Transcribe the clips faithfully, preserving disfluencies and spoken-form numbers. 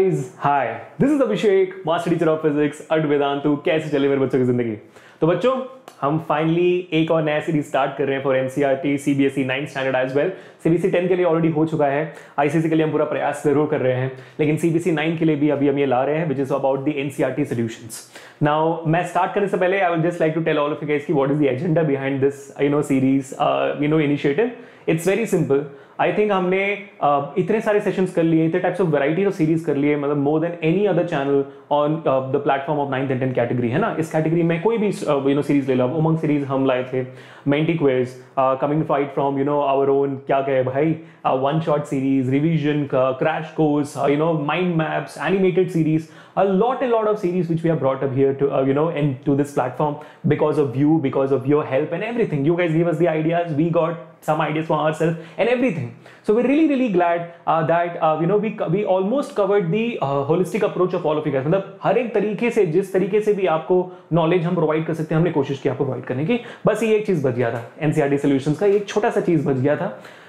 guys, hi. This is Abhishek, Master Teacher of Physics at Vedantu. कैसे चले मेरे बच्चों की जिंदगी? तो बच्चों हम फाइनली एक और नया सीरीज स्टार्ट कर रहे हैं for NCERT CBSE ninth standard as well. CBSE ten के लिए ऑलरेडी हो चुका है. आईसीएसई के लिए हम पूरा प्रयास जरूर कर रहे हैं, लेकिन सीबीएसई नाइन के लिए भी अभी हम ये ला रहे हैं, which is about the NCERT solutions. Now मैं स्टार्ट करने से पहले I will just like to tell all of you guys कि what is the agenda behind this you know series you know initiative. It's very simple. I think हमने uh, इतने सारे sessions कर लिए, इतने types of variety of series कर लिए, मतलब more than any other channel on the platform of ninth and tenth category, है ना. इस कैटेगरी में कोई भी यू नो सीरीज ले लो. उमंग सीरीज हम लाए थे, Menti quiz, coming fight from you know our own, क्या कहे भाई, one shot series, revision, crash course, you know mind maps, animated series, a lot and lot of series which we have brought up here to uh, you know and to this platform because of you, because of your help and everything. You guys gave us the ideas, we got some ideas for ourselves and everything. So we're really really glad uh, that uh, you know we we almost covered the uh, holistic approach of all of you guys. मतलब हर एक तरीके से, जिस तरीके से भी आपको knowledge हम प्रोवाइड कर सकते हैं, हमने कोशिश की आपको प्रोवाइड करने की. बस ये एक चीज बच गया था, एनसीईआरटी सॉल्यूशंस का एक छोटा सा चीज बच गया था.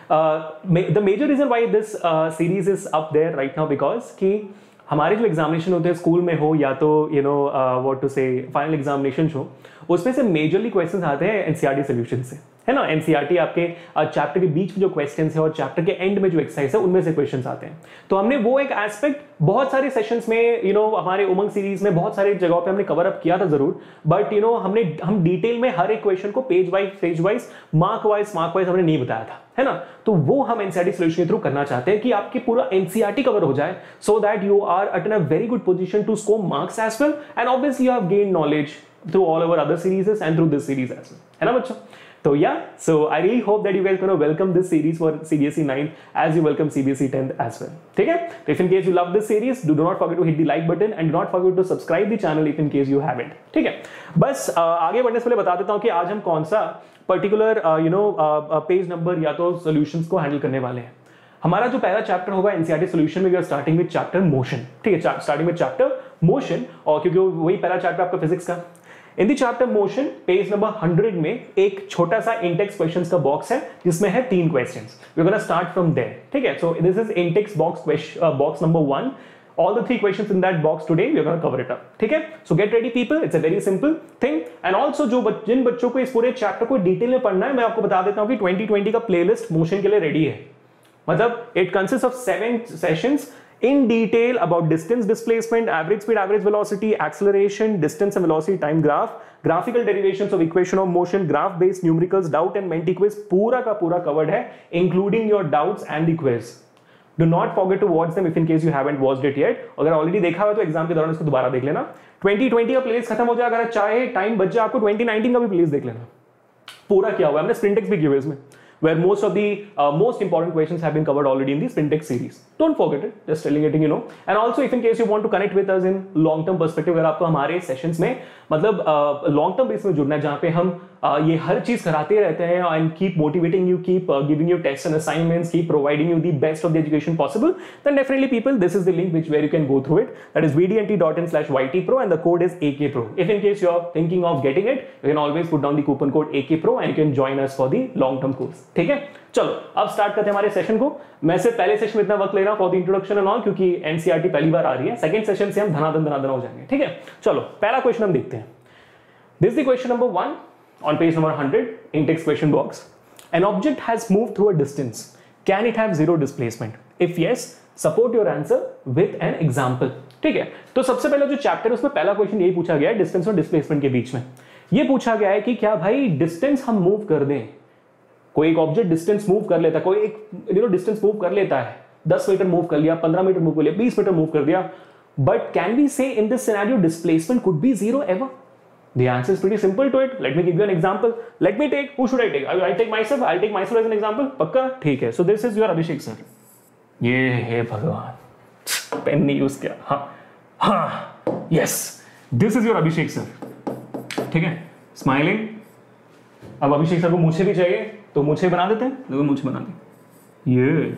The major reason why this series is up there right now, because कि हमारे जो एग्जामिनेशन होते हैं स्कूल में हो या तो you know what to say final examination हो, उसमें से मेजरली क्वेश्चंस आते हैं एनसीईआरटी सॉल्यूशन से, है ना. एनसीईआरटी आपके चैप्टर के बीच में जो क्वेश्चंस है और चैप्टर के एंड में जो एक्सरसाइज है उनमें से क्वेश्चंस आते हैं. तो हमने वो एक एस्पेक्ट बहुत सारे सेशंस में यू नो हमारे उमंग सीरीज में बहुत सारे जगहों पे हमने कवर अप किया था जरूर, बट यू नो हमने हम डिटेल में हर एक क्वेश्चन को page wise page wise mark wise mark wise हमने नहीं बताया था, है ना. तो वो हम एनसीईआरटी सॉल्यूशन के थ्रू करना चाहते हैं कि आपकी पूरा एनसीईआरटी कवर हो जाए, so that you are at a very good position to score marks as well, and obviously you have gain knowledge through all over other serieses and through this series as well, है ना बच्चों. So yeah, so I really hope that you guys gonna welcome this series for C B S E nine as you welcome C B S E tenth as well. ठीक है? तो if in case you love this series, do not forget to hit the like button and do not forget to subscribe the channel if in case you haven't. ठीक है? बस uh, आगे बढ़ने से पहले बता देता हूँ कि आज हम कौन सा particular you know page number या तो सॉल्यूशंस को हैंडल करने वाले हैं. हमारा जो पहला चैप्टर होगा एनसीईआरटी सॉल्यूशन में, we are starting with chapter motion. ठीक है, स्टार्टिंग विद चैप्टर मोशन, और क्योंकि वही पहला चैप्टर आपका फिजिक्स का. In the chapter motion page number hundred में एक छोटा सा इंटेक्स क्वेश्चंस का बॉक्स है जिसमें है तीन questions. We are gonna start from there. ठीक है, so this is intext box box number one. All the three questions in that box today we are going to cover it up. ठीक है, so get ready people, it's a very simple thing. And also जो बच, जिन बच्चों को इस पूरे chapter को detail में पढ़ना है, मैं आपको बता देता हूं कि ट्वेंटी ट्वेंटी का प्लेलिस्ट मोशन के लिए रेडी है. मतलब it consists of seven sessions in detail about distance, displacement, average speed, average velocity, acceleration, distance and velocity, time graph, graphical derivations of equation of motion, graph based numericals, doubt and menti quiz, पूरा का पूरा covered है, including your doubts and the quiz. Do not forget to watch them if in case you haven't watched it yet. अगर already देखा हुआ तो exam के दौरान इसको दोबारा देख लेना. ट्वेंटी ट्वेंटी का प्लेलिस्ट खत्म हो जाए, अगर चाहे टाइम बच जाए आपको, ट्वेंटी नाइनटीन का भी प्लेलिस्ट देख लेना. पूरा किया हुआ है हमने, स्प्रिंटेक्स भी किए हुए इसमें, where most of the uh, most important questions have been covered already in the Sprintex series. Don't forget it, just telling it, you know. And also if in case you want to connect with us in long term perspective, अगर आपको हमारे sessions में मतलब long term base में जुड़ना है, जहाँ पे हम uh, ये हर चीज कराते रहते हैं and keep motivating you, keep uh, giving you tests and assignments, keep providing you the best of the education possible, then definitely people, this is the link which where you can go through it. That is v d n t dot in slash y t pro and the code is A K pro. If in case you are thinking of getting it, you can always put down the coupon code A K pro and you can join us for the long term course. ठीक है, चलो अब start करते हैं हमारे session को. मैं सिर्फ पहले सेशन में इतना वक्त ले रहा हूं for the introduction and all, क्योंकि एनसीईआरटी पहली बार आ रही है. सेकंड सेशन से हम धनाधन धनाधन हो जाएंगे. ठीक है, चलो पहला क्वेश्चन हम देखते हैं. This is the question number one on page number hundred, intext question box. An object has moved through a distance, can it have zero displacement? If yes, support your answer with an example. ठीक है, तो सबसे पहले जो chapter है उसमें पहला question यही पूछा गया है, डिस्टेंस और डिस्प्लेसमेंट के बीच में. ये पूछा गया है कि क्या भाई डिस्टेंस हम मूव कर दें, कोई एक ऑब्जेक्ट डिस्टेंस मूव कर लेता है, कोई एक यू नो डिस्टेंस मूव कर लेता है, दस मीटर मूव कर लिया, पंद्रह मीटर मूव कर लिया, बीस मीटर मूव कर दिया, but can we say in this scenario displacement could be zero ever? The answer is pretty simple to it. Let me give you an example. Let me take, who should I take? I take myself. I'll take myself as an example. पक्का? ठीक है. So this is your Abhishek sir. ये है भगवान, pen नहीं use किया. हाँ हाँ yes, this is your Abhishek sir. ठीक है, स्माइलिंग. अब अभिषेक सर को मूछे भी चाहिए तो मूछे बना देते हैं, देखो मूछे बना दें. ये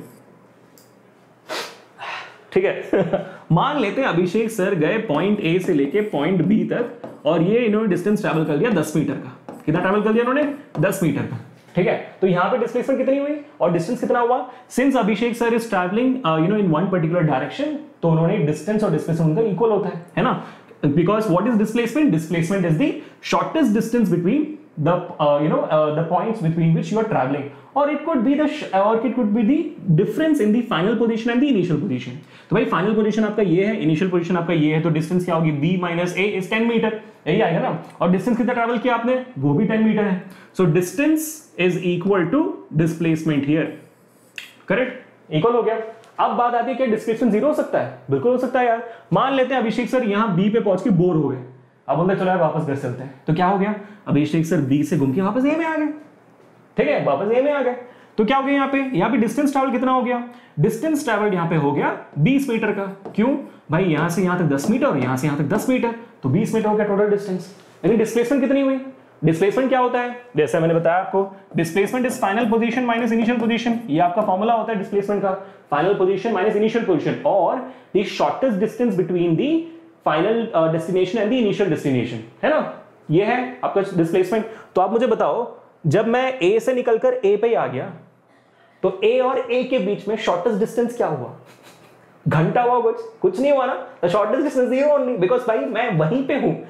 ठीक है. मान लेते हैं अभिषेक सर गए पॉइंट ए से लेके पॉइंट बी तक, और ये इन्होंने डिस्टेंस ट्रैवल कर लिया दस मीटर का. कितना ट्रैवल कर लिया इन्होंने? दस मीटर का. ठीक है, तो यहाँ पे डिस्प्लेसमेंट कितनी हुई और डिस्टेंस कितना हुआ? Since Abhishek sir is travelling you know in one particular direction, तो उन्होंने डिस्टेंस और डिस्प्लेसमेंट उनका इक्वल होता है, है ना? Because what is displacement? Displacement is the shortest distance between the uh, you know uh, the points between which you are traveling, or it could be the or it could be the difference in the final position and the initial position. तो भाई final position आपका ये है, initial position आपका ये है, तो distance क्या होगी? b minus a is ten metre, यही आएगा ना? और डिस्टेंस कितना ट्रैवल किया आपने? वो भी टेन मीटर है. So distance is equal to displacement here. Correct, equal हो गया. अब बात आती है कि डिस्प्लेसमेंट जीरो हो सकता है? बिल्कुल हो सकता है यार. मान लेते हैं अभिषेक सर यहाँ b पे पहुंच के बोर हो गए, अब बोलते चलो यार वापस घर चलते हैं, तो क्या हो गया? अभिषेक सर बी से घूम के वापस ए में आ गए. ठीक है, वापस ए में आ गए, तो क्या हो गया यहाँ पे? यहाँ पे डिस्टेंस ट्रैवल कितना हो गया? डिस्टेंस ट्रैवल यहाँ पे हो गया बीस मीटर का. क्यों भाई? यहाँ से यहाँ तक दस मीटर और यहाँ से यहाँ तक दस मीटर, तो बीस मीटर हो गया टोटल डिस्टेंस. यानी डिस्प्लेसमेंट कितनी हुई? डिस्प्लेसमेंट क्या होता है? जैसे मैंने बताया आपको, displacement is final position minus initial position. ये आपका फॉर्मूला होता है डिस्प्लेसमेंट का, final position minus initial position, और the shortest distance between the final destination and the initial destination, है ना? ये है आपका डिस्प्लेसमेंट. तो आप मुझे बताओ, जब मैं ए से निकलकर ए पे आ गया, तो ए और ए के बीच में शॉर्टेस्ट डिस्टेंस क्या हुआ? घंटा हुआ? कुछ कुछ नहीं हुआ ना. The shortest distance zero only, because भाई मैं वहीं पे हूं.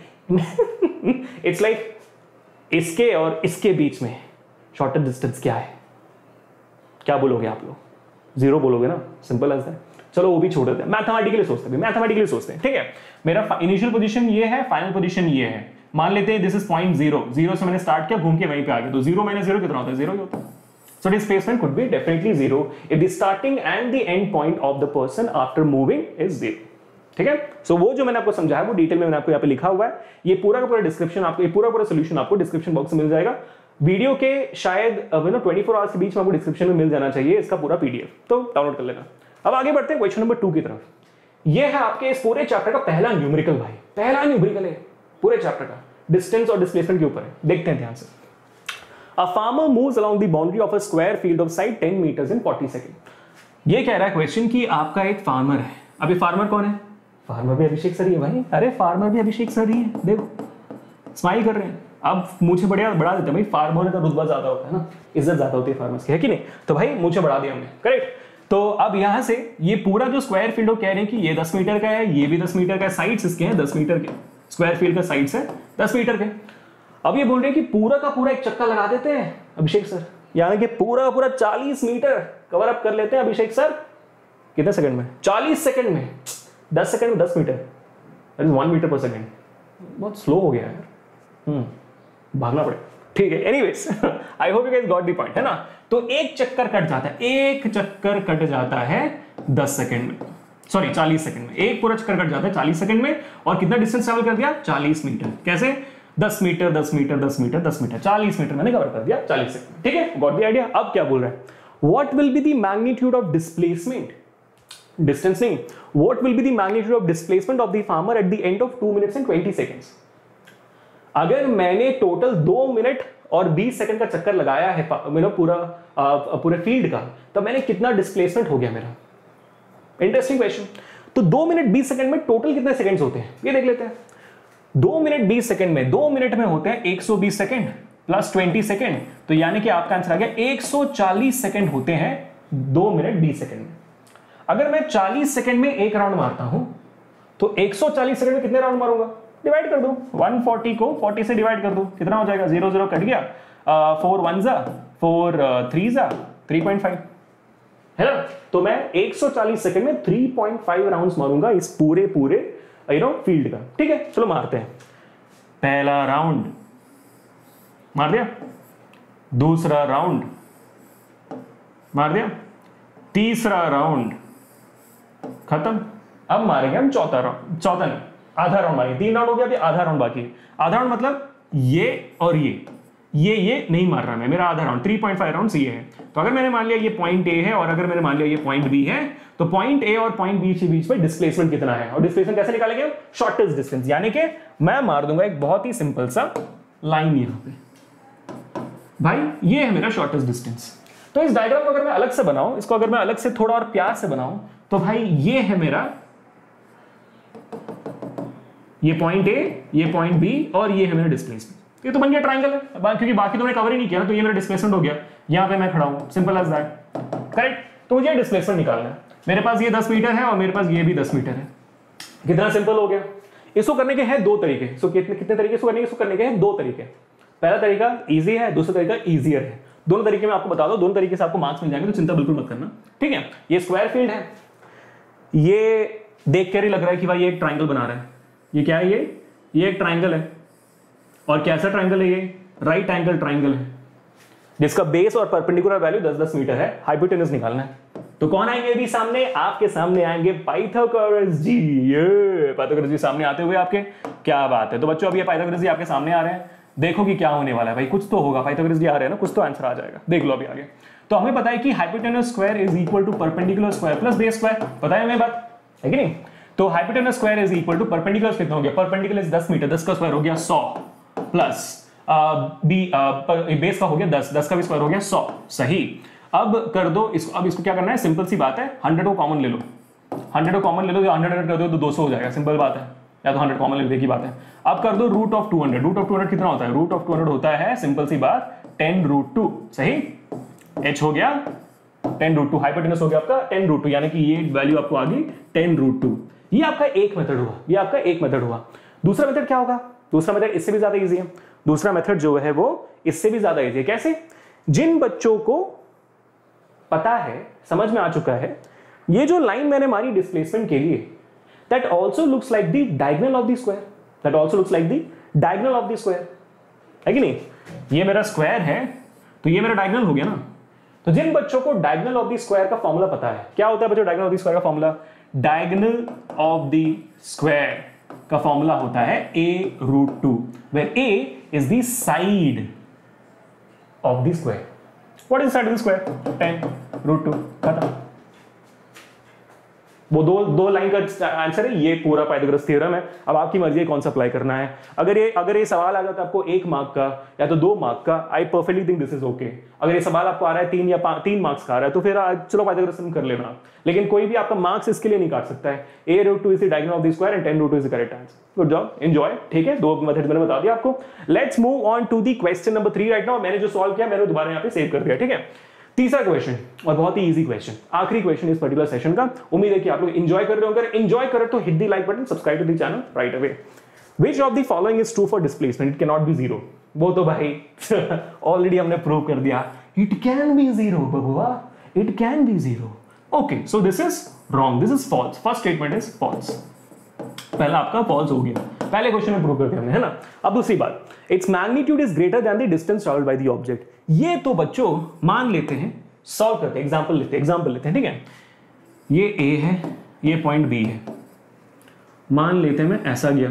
इट्स लाइक like, इसके और इसके बीच में शॉर्टेस्ट डिस्टेंस क्या है? क्या बोलोगे आप लोग? जीरो बोलोगे ना? Simple answer. चलो वो भी छोड़ देते हैं, मैथमेटिकली सोचते हैं, मैथमेटिकली सोचते हैं. ठीक है, मेरा इनिशियल पोजीशन ये है, फाइनल पोजीशन ये है. मान लेते हैं this is point zero, zero से मैंने स्टार्ट किया, घूम के वहीं पे आ गया, तो जीरो माइनस जीरो कितना होता है? जीरो ही होता है. So displacement could be definitely zero if the starting and the end point of the person after moving is zero. ठीक है, सो so, वो जो मैंने आपको समझाया वो डिटेल में मैंने आपको यहाँ पे लिखा हुआ है. ये पूरा का पूरा डिस्क्रिप्शन आपको, ये पूरा पूरा सोल्यूशन आपको डिस्क्रिप्शन बॉक्स में मिल जाएगा. वीडियो के शायद you know twenty four hours के बीच में आपको डिस्क्रिप्शन में मिल जाना चाहिए इसका पूरा पीडीएफ, तो डाउनलोड कर लेना. अब आगे बढ़ते हैं क्वेश्चन नंबर टू की तरफ. ये है आपके इस पूरे चैप्टर का पहला न्यूमेरिकल. भाई पहला न्यूमेरिकल है पूरे चैप्टर का, डिस्टेंस और डिस्प्लेसमेंट के ऊपर है. देखते हैं ध्यान से. A farmer moves along the boundary of a square field of side ten metres in forty second. ये कह रहा है क्वेश्चन कि आपका एक फार्मर है. अभी फार्मर कौन है? फार्मर भी अभिषेक सर ही है भाई. अरे फार्मर भी अभिषेक सर ही है, देखो स्माइल कर रहे हैं. अब मुझे बढ़िया बढ़ा देते हैं भाई, फार्मर का रुतबा ज्यादा होता है ना, इज्जत ज्यादा होती है फार्मर्स की, है कि नहीं? तो भाई मुझे बढ़ा दिया हमने. करेक्ट. तो अब यहां से ये पूरा जो स्क्वायर फील्ड कह रहे हैं कि ये दस मीटर का है, ये भी दस मीटर का, साइड्स इसके हैं दस मीटर के, स्क्वायर फील्ड का साइड्स है दस मीटर के. अब ये बोल रहे हैं कि पूरा का पूरा एक चक्का लगा देते हैं अभिषेक सर, यानी कि पूरा का पूरा चालीस मीटर कवर अप कर लेते हैं अभिषेक सर. कितने सेकंड में? चालीस सेकंड में. दस सेकंड में दस metre, that is one metre per second. बहुत स्लो हो गया यार, हम्म भागना पड़ेगा. ठीक है, anyways I hope you guys got the point, है ना? तो एक चक्कर कट जाता है, एक चक्कर कट जाता है दस सेकंड में, सॉरी चालीस सेकंड में. एक पूरा चक्कर कट जाता है चालीस सेकंड में, और कितना डिस्टेंस ट्रैवल कर दिया? चालीस मीटर. कैसे? दस मीटर दस मीटर दस मीटर दस मीटर, चालीस मीटर मैंने कवर कर दिया चालीस सेकंड. ठीक है, गॉट द आइडिया. अब क्या बोल रहा है? What will be the magnitude of displacement, distance नहीं, what will be the magnitude of displacement of the farmer at the end of two minutes and twenty seconds. अगर मैंने टोटल दो minute और बीस सेकंड का चक्कर लगाया है मेरा पूरा पूरे फील्ड का, तो मैंने कितना डिस्प्लेसमेंट हो गया मेरा? Interesting question. तो दो मिनट बीस सेकंड में टोटल कितने सेकंड्स होते हैं ये देख लेते हैं. दो मिनट बीस सेकंड में, दो मिनट में होते हैं एक सौ बीस सेकंड प्लस ट्वेंटी सेकंड, तो यानी कि आपका आंसर आ गया एक सौ चालीस सेकंड होते हैं दो मिनट बीस सेकंड में. अगर मैं चालीस सेकंड में एक राउंड मारता हूं, तो एक सौ चालीस सेकंड में कितने राउंड मारूंगा? डिवाइड कर दो, एक सौ चालीस को चालीस से डिवाइड कर दो, कितना हो जाएगा? जीरो जीरो कट गया, फोर वन जा फोर थ्री जा थ्री पॉइंट फाइव, है ना? तो मैं एक सौ चालीस सेकंड में थ्री पॉइंट फाइव राउंड्स मारूंगा इस पूरे पूरे यू नो फील्ड का. ठीक है, चलो मारते हैं. पहला राउंड मार दिया, दूसरा राउंड मार दिया, तीसरा राउंड खत्म. अब मारेंगे हम चौथा राउंड, चौथा नहीं आधा राउंड मारेंगे. तीन राउंड हो गया, अभी आधा राउंड बाकी है. आधा राउंड मतलब ये और ये ये ये नहीं मार रहा मैं, मेरा आधा round three point five round ये है. तो अगर मैंने मान लिया ये पॉइंट ए है और अगर मैंने मान लिया ये पॉइंट बी है, तो पॉइंट ए और पॉइंट बी के बीच में डिस्प्लेसमेंट कितना है, और डिस्प्लेसमेंट कैसे निकालेंगे? Shortest distance. यानी कि मैं मार दूंगा एक बहुत ही सिंपल सा लाइन यहां पे, भाई ये है मेरा शॉर्टेस्ट डिस्टेंस. तो इस डायग्राम को अगर मैं अलग से बनाऊं, इसको अगर मैं अलग से थोड़ा और प्यार से बनाऊं, तो भाई ये है मेरा ये पॉइंट ए, ये पॉइंट बी, और ये है मेरा डिस्प्लेसमेंट. ये तो बन गया ट्राइंगल है, क्योंकि बाकी तो मैंने कवर ही नहीं किया ना, तो ये मेरा डिस्प्लेसमेंट हो गया, यहाँ पे मैं खड़ा हूँ, सिंपल एज दैट, करेक्ट। तो मुझे डिस्प्लेसमेंट निकालना है, मेरे पास ये दस मीटर है और मेरे पास ये भी दस मीटर है, कितना सिंपल हो गया। इसको करने के हैं दो तरीके, सो कितने कितने तरीके इसको करने के इसको करने के हैं दो तरीके। पहला तरीका इजी है, दूसरा तरीका इजियर है। दोनों तरीके में आपको बता दो, दोनों तरीके से आपको मार्क्स मिल जाएंगे, तो चिंता बिल्कुल मत करना, ठीक है। ये स्क्वायर फील्ड है, ये देख कर ही लग रहा है कि भाई ये एक ट्राइंगल बना रहा है। ये क्या है, ये ये एक ट्राइंगल है, और कैसा ट्राइंगल है, ये राइट एंगल ट्राइंगल है, जिसका बेस और परपेंडिकुलर वैल्यू दस दस मीटर है। हाइपोटेनस निकालना है, तो कौन आएंगे अभी सामने, आपके सामने आएंगे पाइथागोरस जी। ये पाइथागोरस जी सामने आते हुए आपके, क्या बात है। तो बच्चों अभी पाइथागोरस जी आपके सामने आ रहे हैं, देखो कि क्या होने वाला है भाई, कुछ तो होगा। पाइथागोरस जी आ रहे हैं ना, कुछ तो आंसर आ जाएगा, देख लो अभी आगे। तो हमें पता है कि hypotenuse square is equal to perpendicular square plus base square, पता है हमें बात, है कि नहीं। तो hypotenuse square is equal to perpendicular कितना हो गया, परपेंडिकुलर इज दस मीटर, दस का स्क्वायर हो गया सौ, प्लस बी बेस का हो गया दस, दस का भी स्क्वायर हो गया सौ, सही। अब कर दो इसको, अब इसको क्या करना है, सिंपल सी बात है, हंड्रेड को कॉमन ले लो, हंड्रेड को कॉमन ले लो, हंड्रेड हंड्रेड कर दो तो दो सौ हो जाएगा, सिंपल बात है, या तो हंड्रेड कॉमन ले लो की बात है। अब कर दो root of two hundred, root of two hundred कितना होता है, रूट ऑफ टू हंड्रेड होता है सिंपल सी बात टेन रूट टू, सही। h हो गया टेन रूट टू, हाइपोटेनस हो गया आपका टेन रूट टू, यानी कि ये वैल्यू आपको आ गई टेन रूट टू। ये आपका एक मेथड हुआ, ये आपका एक मेथड हुआ। दूसरा मेथड क्या होगा, दूसरा मेथड इससे भी ज्यादा इजी है। दूसरा मेथड जो है वो इससे भी ज्यादा इजी है। कैसे, जिन बच्चों को पता है, समझ में आ चुका है, ये जो लाइन मैंने मारी डिस्प्लेसमेंट के लिए, that also looks like the diagonal of the square, that also looks like the diagonal of the square, है कि नहीं। ये मेरा स्क्वायर है, तो ये मेरा डायगोनल हो गया ना। तो जिन बच्चों को डायगोनल ऑफ द स्क्वायर का फॉर्मूला पता है, क्या होता है बच्चों डायगोनल ऑफ द स्क्वायर का formula, diagonal of the square का फॉर्मूला होता है a root two, where a is the side of the square. What is the side of the square? Ten root two, खत्म। वो दो दो line का answer है, ये पूरा पाइथागोरस थ्योरम है। अब आपकी मर्जी है कौन सा अप्लाई करना है। अगर ये अगर ये सवाल आ जाता है आपको एक मार्क का या तो दो मार्क का, I perfectly think this is okay. अगर ये सवाल आपको आ रहा है तीन या तीन मार्क्स का आ रहा है, तो फिर चलो पाइथागोरस कर लेना, लेकिन कोई भी आपका मार्क्स इसके लिए नहीं काट सकता है। A root two is the diagonal of the square and ten root two is the correct answer. Good job, enjoy, ठीक है। दो मेथड मैंने बता दिया आपको। Let's move on to the question number three right now. मैंने जो solve किया मैंने दोबारा यहाँ पे सेव कर दिया, ठीक है। तीसरा क्वेश्चन और बहुत ही इजी क्वेश्चन, आखिरी क्वेश्चन इस पर्टिकुलर सेशन का। उम्मीद है कि आप लोग एंजॉय कर रहे होंगे। एंजॉय करें तो hit the like button, subscribe to the channel right away. Which of the following is true for displacement? It cannot be zero. वो तो भाई ऑलरेडी हमने प्रूव कर दिया। It can be zero, बबुआ। It can be zero. Okay, so this is wrong. This is false. First statement is false. पहला आपका false हो गया। पहले क्वेश्चन में प्रूव करते हमने, है ना। अब दूसरी बात, its magnitude is greater than the distance traveled by the object. ये तो बच्चों मान लेते हैं, सॉल्व करते हैं, एग्जाम्पल लेते हैं, एग्जाम्पल लेते हैं, ठीक है। ये ए है, ये पॉइंट बी है, मान लेते हैं मैं ऐसा गया,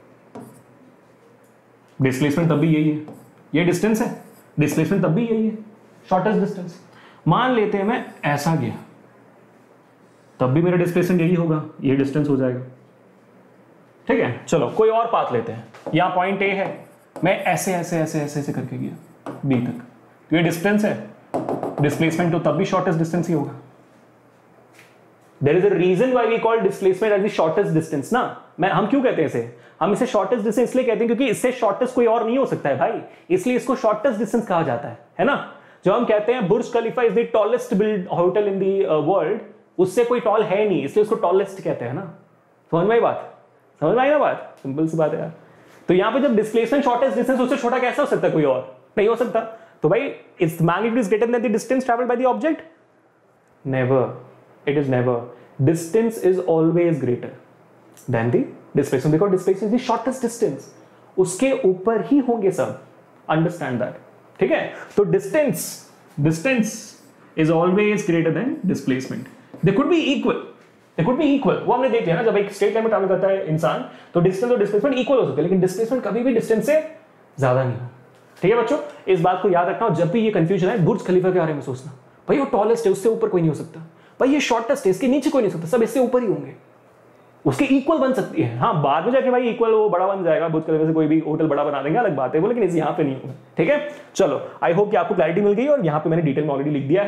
डिस्प्लेसमेंट तब भी यही है, ये डिस्टेंस है, डिस्प्लेसमेंट तब भी यही है, शॉर्टेस्ट डिस्टेंस। मान लेते हैं मैं ऐसा गया, तब भी मेरा डिस्प्लेसमेंट यही होगा, ये डिस्टेंस हो जाएगा, ठीक है। चलो कोई और पाथ लेते हैं। यहां पॉइंट ए है, मैं ऐसे ऐसे ऐसे ऐसे ऐसे करके गया बी तक, तो ये डिस्टेंस है, डिस्प्लेसमेंट तो तब भी शॉर्टेस्ट डिस्टेंस ही होगा। There is a reason why we call displacement as the shortest distance ना। मैं हम क्यों कहते हैं इसे, हम इसे shortest distance इसलिए कहते हैं क्योंकि इससे shortest कोई और नहीं हो सकता है भाई, इसलिए इसको shortest distance कहा जाता है, है ना। जो हम कहते हैं बुर्ज खलीफा is the tallest built hotel in the uh, world, उससे कोई टॉल है नहीं, इसलिए उसको tallest कहते हैं ना। समझ में आई बात, समझ में आई ना बात, सिंपल सी बात है यार। तो यहाँ पे जब डिस्प्लेसमेंट शॉर्टेस्ट डिस्टेंस, उससे छोटा कैसे हो सकता है, कोई और नहीं हो सकता। तो भाई it's magnitude is greater than the distance travelled by the object, never, it is never. Distance is always greater than the displacement because displacement is the shortest distance. उसके ऊपर ही होंगे सब, understand that, ठीक है। तो distance, distance is always greater than displacement. They could be equal, they could be equal. वो हमने देख लिया ना, जब एक straight line में ट्रैवल करता है इंसान तो distance और displacement equal हो सकते हैं, लेकिन displacement कभी भी distance से ज्यादा नहीं हो, ठीक है बच्चों। इस बात को याद रखना, और जब भी ये कंफ्यूजन है बुर्ज खलीफा के बारे में सोचना, भाई वो टॉलेस्ट है, उससे ऊपर कोई नहीं हो सकता, भाई ये शॉर्टेस्ट है, इसके नीचे कोई नहीं सकता, सब इससे ऊपर ही होंगे, उसके इक्वल बन सकती है। हाँ बाद में जाके भाई इक्वल वो बड़ा बन जाएगा, बुर्ज खलीफा से कोई भी होटल बड़ा बना देंगे, अलग बात है वो, लेकिन इस यहाँ पे नहीं होगा, ठीक है। चलो आई होप कि आपको क्लैरिटी मिल गई, और यहाँ पे मैंने डिटेल में ऑलरेडी लिख दिया है।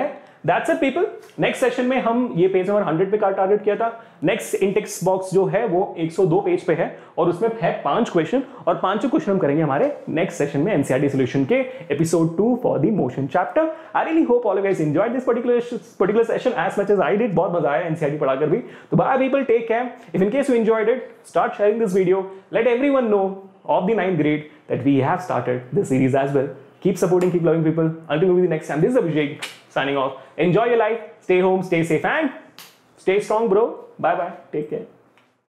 That's it people. Next session में हम ये पेज नंबर हंड्रेड पे का टारगेट किया था। नेक्स्ट इंटेक्स बॉक्स जो है वो एक सौ दो पेज पे है और उसमें है पांच क्वेश्चन और पांचों क्वेश्चन हम करेंगे हमारे नेक्स्ट सेशन में एनसीईआरटी सॉल्यूशन के episode two for the motion chapter. I really hope all guys enjoyed this particular particular session as much as I did. बहुत मजा आया एनसीईआरटी पढ़ाकर भी। तो bye people, take care. If in case you enjoyed it, start sharing this video, let everyone know of the ninth grade that we have started this series as well. Keep supporting, keep loving people. Until we meet the next time, this is Abhishek signing off. Enjoy your life, stay home, stay safe and stay strong bro. Bye bye, take care.